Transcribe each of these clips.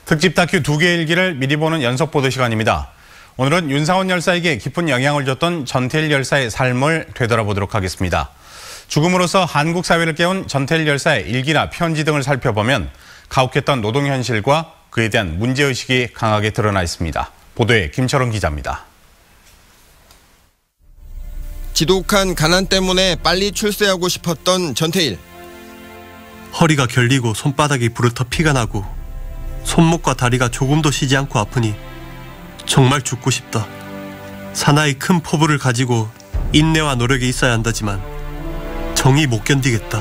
특집 다큐 두 개의 일기를 미리 보는 연속 보도 시간입니다. 오늘은 윤상원 열사에게 깊은 영향을 줬던 전태일 열사의 삶을 되돌아보도록 하겠습니다. 죽음으로써 한국 사회를 깨운 전태일 열사의 일기나 편지 등을 살펴보면 가혹했던 노동 현실과 그에 대한 문제의식이 강하게 드러나 있습니다. 보도에 김철원 기자입니다. 지독한 가난 때문에 빨리 출세하고 싶었던 전태일. 허리가 결리고 손바닥이 부르터 피가 나고 손목과 다리가 조금도 쉬지 않고 아프니 정말 죽고 싶다. 사나이 큰 포부를 가지고 인내와 노력이 있어야 한다지만 정이 못 견디겠다.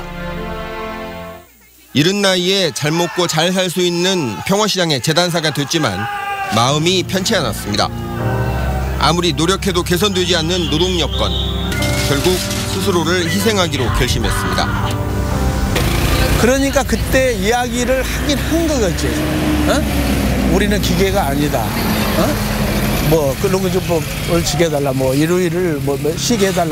이른 나이에 잘 먹고 잘 살 수 있는 평화시장의 재단사가 됐지만 마음이 편치 않았습니다. 아무리 노력해도 개선되지 않는 노동 여건. 결국 스스로를 희생하기로 결심했습니다. 그러니까 그때 이야기를 하긴 한 거겠지. 우리는 기계가 아니다. 뭐 그런 거 좀 벌칙 해달라, 뭐 일요일을 뭐 쉬게 해달라.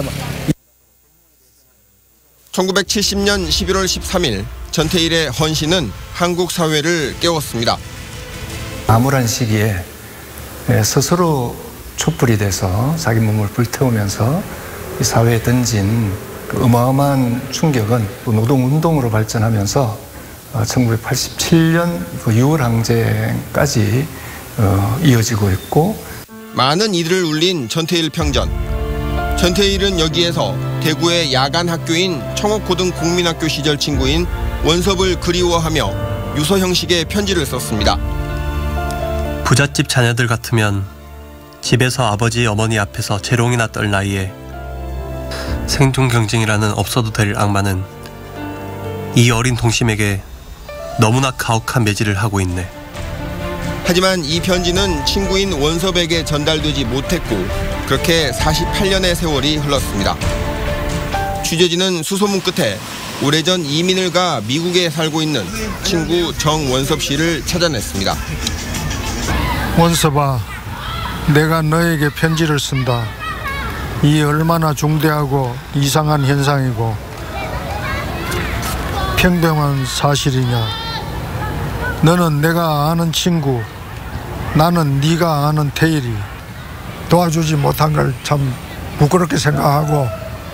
1970년 11월 13일 전태일의 헌신은 한국 사회를 깨웠습니다. 암울한 시기에 스스로 촛불이 돼서 자기 몸을 불태우면서 이 사회에 던진 그 어마어마한 충격은 노동운동으로 발전하면서 1987년 그 6월 항쟁까지 이어지고 있고, 많은 이들을 울린 전태일 평전. 전태일은 여기에서 대구의 야간 학교인 청옥고등국민학교 시절 친구인 원섭을 그리워하며 유서 형식의 편지를 썼습니다. 부잣집 자녀들 같으면 집에서 아버지 어머니 앞에서 재롱이나 떨 나이에 생존 경쟁이라는 없어도 될 악마는 이 어린 동심에게 너무나 가혹한 매질을 하고 있네. 하지만 이 편지는 친구인 원섭에게 전달되지 못했고 그렇게 48년의 세월이 흘렀습니다. 취재진은 수소문 끝에 오래전 이민을 가 미국에 살고 있는 친구 정원섭 씨를 찾아냈습니다. 원섭아, 내가 너에게 편지를 쓴다. 이 얼마나 중대하고 이상한 현상이고 평범한 사실이냐. 너는 내가 아는 친구, 나는 네가 아는 태일이 도와주지 못한 걸 참 부끄럽게 생각하고,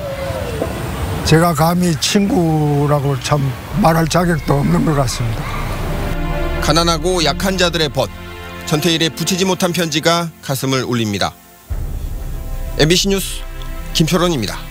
제가 감히 친구라고 참 말할 자격도 없는 것 같습니다. 가난하고 약한 자들의 벗, 전태일의 붙이지 못한 편지가 가슴을 울립니다. MBC 뉴스 김철원입니다.